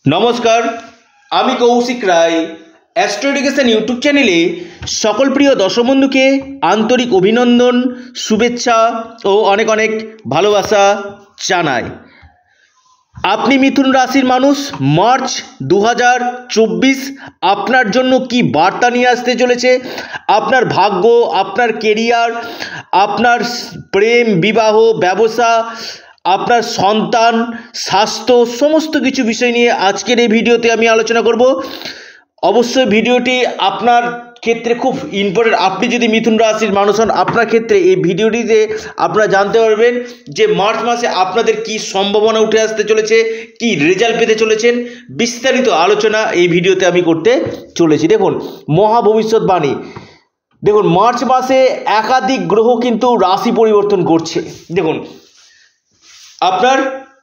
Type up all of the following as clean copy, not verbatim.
নমস্কার, আমি Koushik Roy. Astro education YouTube চ্যানেলে সকল প্রিয় দর্শক বন্ধুকে আন্তরিক অভিনন্দন, শুভেচ্ছা ও অনেক অনেক ভালোবাসা জানাই। আপনি মিথুন রাশির মানুষ, মার্চ 2024 আপনার জন্য কি বার্তা নিয়ে আসতে চলেছে? আপনার ভাগ্য, আপনার কেরিয়ার, আপনার প্রেম, বিবাহ, ব্যবসা, আপনার সন্তান, স্বাস্থ্য, সমস্ত কিছু বিষয় নিয়ে আজকের এই ভিডিওতে আমি আলোচনা করব। অবশ্যই ভিডিওটি আপনার ক্ষেত্রে খুব ইম্পর্টেন্ট। আপনি যদি মিথুন রাশির মানুষ হন, আপনার ক্ষেত্রে এই ভিডিওটিতে আপনারা জানতে পারবেন যে মার্চ মাসে আপনাদের কি সম্ভাবনা উঠে আসতে চলেছে, কি রেজাল্ট পেতে চলেছেন, বিস্তারিত আলোচনা এই ভিডিওতে আমি করতে চলেছি। দেখুন, মহা ভবিষ্যৎবাণী। দেখুন, মার্চ মাসে একাধিক গ্রহ কিন্তু রাশি পরিবর্তন করছে। দেখুন, আপনার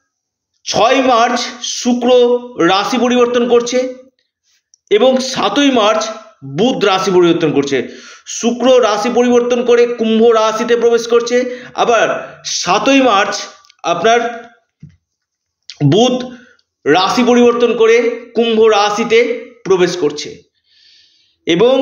6 মার্চ শুক্র রাশি পরিবর্তন করছে এবং 7ই মার্চ বুধ রাশি পরিবর্তন করছে। শুক্র রাশি পরিবর্তন করে কুম্ভ রাশিতে প্রবেশ করছে, আবার 7ই মার্চ আপনার বুধ রাশি পরিবর্তন করে কুম্ভ রাশিতে প্রবেশ করছে এবং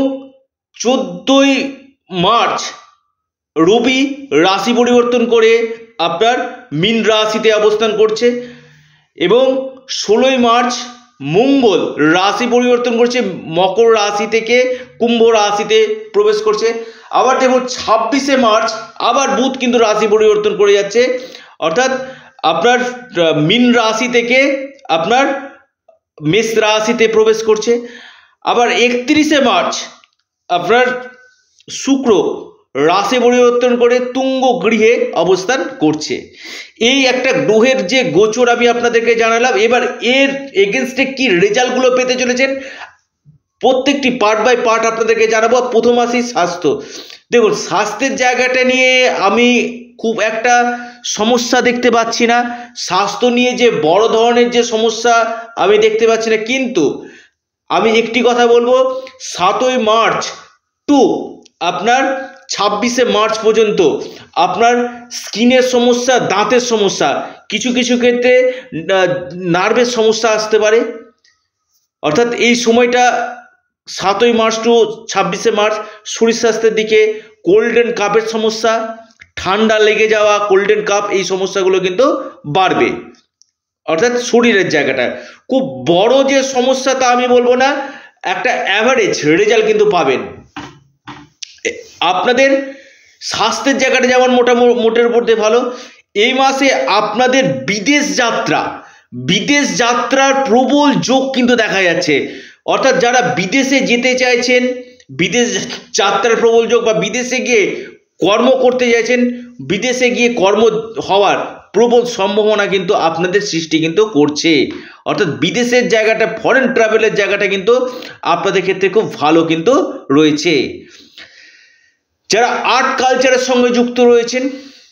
14ই মার্চ রবি রাশি পরিবর্তন করে আপনার মীন রাশিতে অবস্থান করছে এবং 16ই মার্চ মঙ্গল রাশি পরিবর্তন করছে, মকর রাশি থেকে কুম্ভ রাশিতে প্রবেশ করছে। আবার দেখুন 26শে মার্চ আবার বুধ কিন্তু রাশি পরিবর্তন করে যাচ্ছে, অর্থাৎ আপনার মীন রাশি থেকে আপনার মেষ রাশিতে প্রবেশ করছে। আবার 31শে মার্চ আপনার শুক্র রাশি পরিবর্তন করে তুঙ্গ গৃহে অবস্থান করছে। এই একটা গ্রহের যে গোচর আমি আপনাদেরকে জানালাম। এবার এর এগেনস্টে কি রেজাল্টগুলো পেতে চলেছেন প্রত্যেকটি পার্ট বাই পার্ট আপনাদেরকে জানাবো। প্রথম আসি স্বাস্থ্য। দেখুন, স্বাস্থ্যের জায়গাটা নিয়ে আমি খুব একটা সমস্যা দেখতে পাচ্ছি না। স্বাস্থ্য নিয়ে যে বড় ধরনের যে সমস্যা আমি দেখতে পাচ্ছি না, কিন্তু আমি একটি কথা বলবো, 7ই মার্চ টু আপনার 26শে মার্চ পর্যন্ত আপনার স্কিনের সমস্যা, দাঁতের সমস্যা, কিছু কিছু ক্ষেত্রে নার্ভের সমস্যা আসতে পারে। অর্থাৎ এই সময়টা 7ই মার্চ টু 26শে মার্চ শরীর স্বাস্থ্যের দিকে কোল্ডেন কাপের সমস্যা, ঠান্ডা লেগে যাওয়া, কোল্ডেন কাপ, এই সমস্যাগুলো কিন্তু বাড়বে। অর্থাৎ শরীরের জায়গাটা খুব বড় যে সমস্যা তা আমি বলবো না, একটা অ্যাভারেজ রেজাল্ট কিন্তু পাবেন। আপনাদের স্বাস্থ্যের জায়গাটা যেমন মোটের উপর দিয়ে ভালো। এই মাসে আপনাদের বিদেশ যাত্রার প্রবল যোগ কিন্তু দেখা যাচ্ছে। অর্থাৎ যারা বিদেশে যেতে চাইছেন, বিদেশ যাত্রার প্রবল যোগ, বা বিদেশে গিয়ে কর্ম করতে চাইছেন, বিদেশে গিয়ে কর্ম হওয়ার প্রবল সম্ভাবনা কিন্তু আপনাদের সৃষ্টি কিন্তু করছে। অর্থাৎ বিদেশের জায়গাটা, ফরেন ট্রাভেলের জায়গাটা কিন্তু আপনাদের ক্ষেত্রে খুব ভালো কিন্তু রয়েছে। যারা আর্ট কালচারের সঙ্গে যুক্ত রয়েছেন,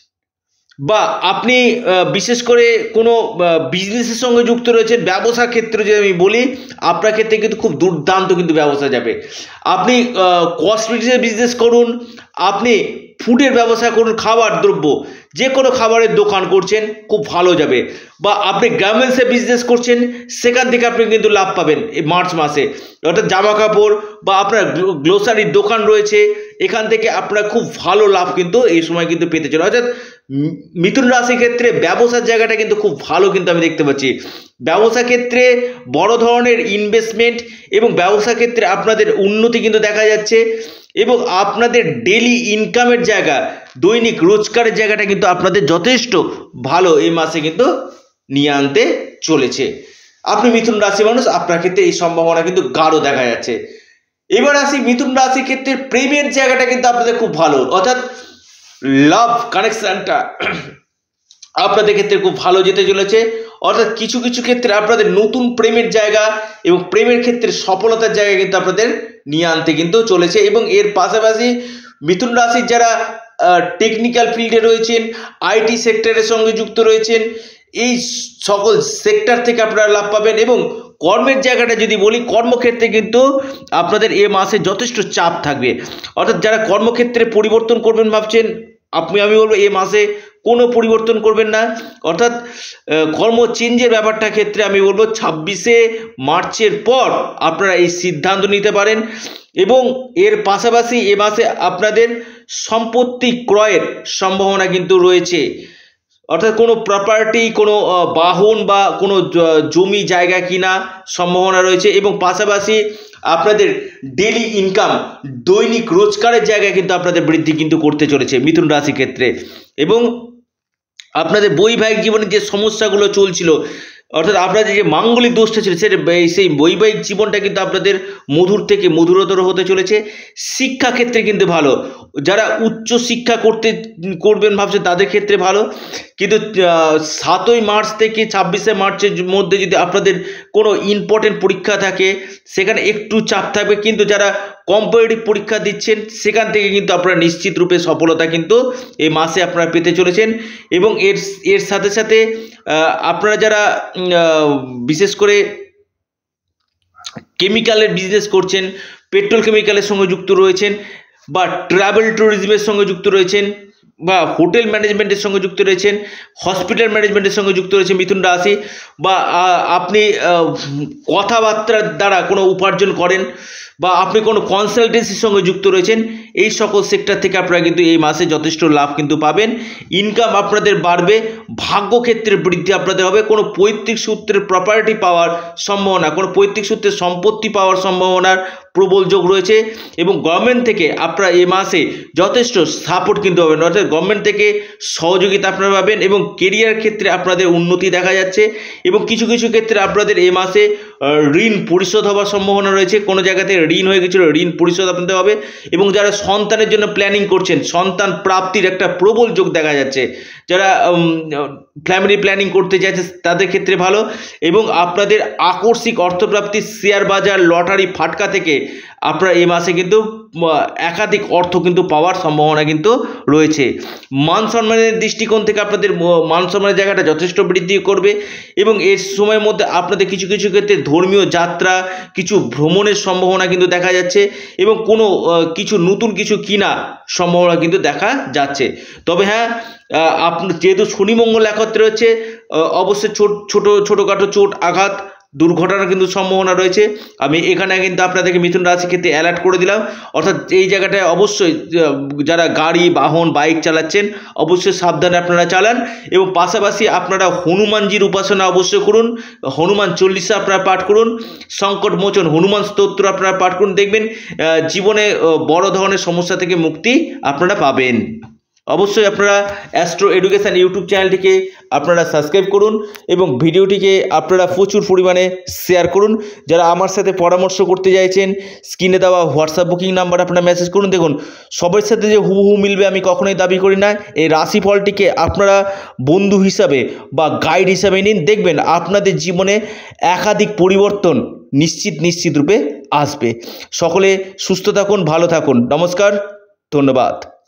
বা আপনি বিশেষ করে কোনো বিজনেসের সঙ্গে যুক্ত রয়েছেন, ব্যবসা ক্ষেত্রে যদি আমি বলি, আপনার ক্ষেত্রে কিন্তু খুব দুর্দান্ত কিন্তু ব্যবসা যাবে। আপনি কসমেটিক্সের বিজনেস করুন, আপনি ফুডের ব্যবসা করুন, খাবার দ্রব্য, যে কোনো খাবারের দোকান করছেন, খুব ভালো যাবে। বা আপনি গার্মেন্টসে বিজনেস করছেন, সেখান থেকে আপনি কিন্তু লাভ পাবেন এই মার্চ মাসে। অর্থাৎ জামা কাপড় বা আপনার গ্লোসারির দোকান রয়েছে, এখান থেকে আপনারা খুব ভালো লাভ কিন্তু এই সময় কিন্তু পেতে চলে। অর্থাৎ মিথুন রাশির ক্ষেত্রে ব্যবসার জায়গাটা কিন্তু খুব ভালো কিন্তু আমি দেখতে পাচ্ছি। ব্যবসা ক্ষেত্রে বড় ধরনের ইনভেস্টমেন্ট এবং ব্যবসা ক্ষেত্রে আপনাদের উন্নতি কিন্তু দেখা যাচ্ছে, এবং আপনাদের ডেলি ইনকামের জায়গা, দৈনিক রোজগারের জায়গাটা কিন্তু আপনাদের যথেষ্ট ভালো এই মাসে কিন্তু নিয়ে আনতে চলেছে। আপনি মিথুন রাশি মানুষ, আপনার ক্ষেত্রে এই সম্ভাবনা কিন্তু গাঢ় দেখা যাচ্ছে। এবার আসি মিথুন রাশির ক্ষেত্রে প্রেমের জায়গাটা কিন্তু আপনাদের খুব ভালো। অর্থাৎ লাভ কানেকশনটা আপনাদের ক্ষেত্রে খুব ভালো যেতে চলেছে। অর্থাৎ কিছু কিছু ক্ষেত্রে আপনাদের নতুন প্রেমের জায়গা এবং প্রেমের ক্ষেত্রে সফলতার জায়গা কিন্তু আপনাদের নিয়ে আনতে কিন্তু চলেছে। এবং এর পাশাপাশি মিথুন রাশির যারা টেকনিক্যাল ফিল্ডে রয়েছেন, আইটি সেক্টরের সঙ্গে যুক্ত রয়েছেন, এই সকল সেক্টর থেকে আপনারা লাভ পাবেন। এবং কর্মের জায়গাটা যদি বলি, কর্মক্ষেত্রে কিন্তু আপনাদের এ মাসে যথেষ্ট চাপ থাকবে। অর্থাৎ যারা কর্মক্ষেত্রে পরিবর্তন করবেন ভাবছেন, আমি বলবো এই মাসে কোনো পরিবর্তন করবেন না, অর্থাৎ কর্ম চেঞ্জের ব্যাপারটা ক্ষেত্রে আমি বলবো 26শে মার্চের পর আপনারা এই সিদ্ধান্ত নিতে পারেন। এবং এর পাশাপাশি এ মাসে আপনাদের সম্পত্তি ক্রয়ের সম্ভাবনা কিন্তু রয়েছে, অর্থাৎ কোনো প্রপার্টি, কোনো বাহন বা কোনো জমি জায়গা কিনা সম্ভাবনা রয়েছে। এবং পাশাপাশি আপনাদের ডেলি ইনকাম, দৈনিক রোজগারের জায়গায় কিন্তু আপনাদের বৃদ্ধি কিন্তু করতে চলেছে মিথুন রাশি ক্ষেত্রে। এবং আপনাদের বৈবাহিক জীবনে যে সমস্যাগুলো চলছিল, অর্থাৎ আপনাদের যে মাঙ্গলিক দোষটা ছিল, সেই বৈবাহিক জীবনটা কিন্তু আপনাদের মধুর থেকে মধুরতর হতে চলেছে। শিক্ষা ক্ষেত্রে কিন্তু ভালো, যারা উচ্চ শিক্ষা করবেন ভাবছেন তাদের ক্ষেত্রে ভালো। কিন্তু 7ই মার্চ থেকে 26শে মার্চের মধ্যে যদি আপনাদের কোনো ইম্পর্টেন্ট পরীক্ষা থাকে সেখানে একটু চাপ থাকবে, কিন্তু যারা কম্পারেটিভ পরীক্ষা দিচ্ছেন সেখান থেকে কিন্তু আপনারা নিশ্চিত রূপে সফলতা কিন্তু এই মাসে আপনারা পেতে চলেছেন। এবং এর সাথে সাথে আপনারা যারা বিশেষ করে কেমিক্যালের বিজনেস করছেন, পেট্রোল কেমিক্যালের সঙ্গে যুক্ত রয়েছেন, বা ট্রাভেল ট্যুরিজমের সঙ্গে যুক্ত রয়েছেন, বা হোটেল ম্যানেজমেন্টের সঙ্গে যুক্ত রয়েছেন, হসপিটাল ম্যানেজমেন্টের সঙ্গে যুক্ত রয়েছে মিথুন রাশি, বা আপনি কথাবার্তার দ্বারা কোনো উপার্জন করেন, বা আপনি কোনো কনসালটেন্সির সঙ্গে যুক্ত রয়েছেন, এই সকল সেক্টর থেকে আপনারা কিন্তু এই মাসে যথেষ্ট লাভ কিন্তু পাবেন। ইনকাম আপনাদের বাড়বে, ভাগ্যক্ষেত্রে বৃদ্ধি আপনাদের হবে, কোনো পৈতৃক সূত্রের প্রপার্টি পাওয়ার সম্ভাবনা, কোনো পৈতৃক সূত্রে সম্পত্তি পাওয়ার সম্ভাবনার প্রবল যোগ রয়েছে। এবং গভর্নমেন্ট থেকে আপনারা এই মাসে যথেষ্ট সাপোর্ট কিন্তু পাবেন, অর্থাৎ গভর্নমেন্ট থেকে সহযোগিতা আপনারা পাবেন। এবং কেরিয়ার ক্ষেত্রে আপনাদের উন্নতি দেখা যাচ্ছে। এবং কিছু কিছু ক্ষেত্রে আপনাদের এই মাসে ঋণ পরিশোধ হওয়ার সম্ভাবনা রয়েছে, কোনো জায়গাতে ঋণ হয়ে গেছিলো ঋণ পরিশোধ আপনাদের হবে। এবং যারা সন্তানের জন্য প্ল্যানিং করছেন, সন্তান প্রাপ্তির একটা প্রবল যোগ দেখা যাচ্ছে। যারা ফ্যামিলি প্ল্যানিং করতে চাইছে তাদের ক্ষেত্রে ভালো। এবং আপনাদের আকস্মিক অর্থপ্রাপ্তি, শেয়ার বাজার, লটারি, ফাটকা থেকে আপনারা এই মাসে কিন্তু একাধিক অর্থ কিন্তু পাওয়ার সম্ভাবনা কিন্তু রয়েছে। মান সম্মানের দৃষ্টিকোণ থেকে আপনাদের মান সম্মানের জায়গাটা যথেষ্ট বৃদ্ধি করবে। এবং এর সময়ের মধ্যে আপনাদের কিছু কিছু ক্ষেত্রে ধর্মীয় যাত্রা, কিছু ভ্রমণের সম্ভাবনা কিন্তু দেখা যাচ্ছে। এবং কোনো কিছু নতুন কিছু কিনা সম্ভাবনা কিন্তু দেখা যাচ্ছে। তবে হ্যাঁ, যেহেতু শনি মঙ্গল একত্রে রয়েছে, অবশ্যই ছোটোখাটো চোট আঘাত দুর্ঘটনার কিন্তু সম্ভাবনা রয়েছে। আমি এখানে কিন্তু আপনাদেরকে মিথুন রাশি ক্ষেত্রে অ্যালার্ট করে দিলাম, অর্থাৎ এই জায়গাটায় অবশ্যই যারা গাড়ি, বাহন, বাইক চালাচ্ছেন অবশ্যই সাবধানে আপনারা চালান। এবং পাশাপাশি আপনারা হনুমানজির উপাসনা অবশ্যই করুন, হনুমান চল্লিশা আপনারা পাঠ করুন, সংকট মোচন হনুমান স্তোত্র আপনারা পাঠ করুন, দেখবেন জীবনে বড় ধরনের সমস্যা থেকে মুক্তি আপনারা পাবেন। অবশ্যই আপনারা অ্যাস্ট্রো এডুকেশন ইউটিউব চ্যানেলটিকে আপনারা সাবস্ক্রাইব করুন এবং ভিডিওটিকে আপনারা প্রচুর পরিমাণে শেয়ার করুন। যারা আমার সাথে পরামর্শ করতে চাইছেন স্ক্রিনে দেওয়া হোয়াটসঅ্যাপ বুকিং নাম্বার আপনারা মেসেজ করুন। দেখুন, সবার সাথে যে হুবহু মিলবে আমি কখনোই দাবি করি না। এই রাশিফলটিকে আপনারা বন্ধু হিসাবে বা গাইড হিসাবে নিন, দেখবেন আপনাদের জীবনে একাধিক পরিবর্তন নিশ্চিত রূপে আসবে। সকলে সুস্থ থাকুন, ভালো থাকুন। নমস্কার, ধন্যবাদ।